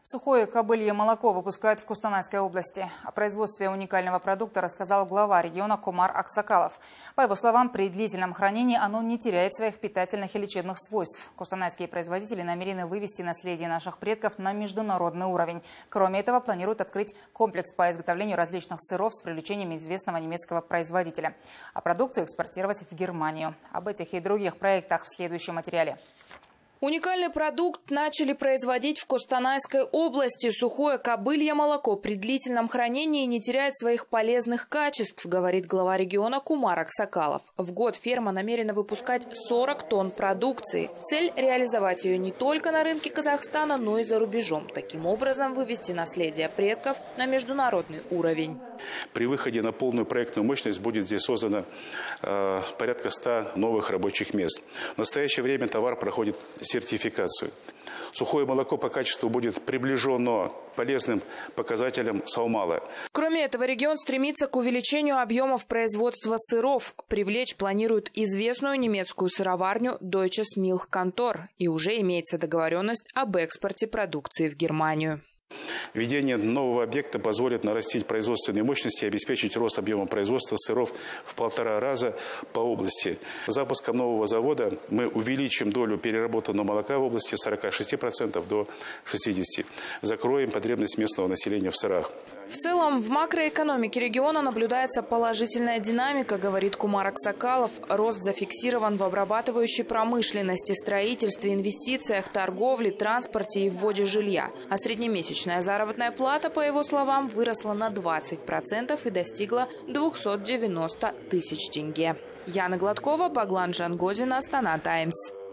Сухое кобылье молоко выпускают в Костанайской области. О производстве уникального продукта рассказал глава региона Кумар Аксакалов. По его словам, при длительном хранении оно не теряет своих питательных и лечебных свойств. Костанайские производители намерены вывести наследие наших предков на международный уровень. Кроме этого, планируют открыть комплекс по изготовлению различных сыров с привлечением известного немецкого производителя, а продукцию экспортировать в Германию. Об этих и других проектах в следующем материале. Уникальный продукт начали производить в Костанайской области. Сухое кобылье молоко при длительном хранении не теряет своих полезных качеств, говорит глава региона Кумар Аксакалов. В год ферма намерена выпускать 40 тонн продукции. Цель – реализовать ее не только на рынке Казахстана, но и за рубежом. Таким образом, вывести наследие предков на международный уровень. При выходе на полную проектную мощность будет здесь создано порядка 100 новых рабочих мест. В настоящее время товар проходит сертификацию. Сухое молоко по качеству будет приближено полезным показателям Саумала. Кроме этого, регион стремится к увеличению объемов производства сыров. Привлечь планирует известную немецкую сыроварню Deutsches Milchkantor. И уже имеется договоренность об экспорте продукции в Германию. Введение нового объекта позволит нарастить производственные мощности и обеспечить рост объема производства сыров в 1,5 раза по области. Запуском нового завода мы увеличим долю переработанного молока в области с 46% до 60%. Закроем потребность местного населения в сырах. В целом, в макроэкономике региона наблюдается положительная динамика, говорит Кумар Аксакалов. Рост зафиксирован в обрабатывающей промышленности, строительстве, инвестициях, торговле, транспорте и вводе жилья. А среднемесячная заработная плата, по его словам, выросла на 20% и достигла 290 тысяч тенге. Яна Гладкова, Баглан Жангозин, Астана Таймс.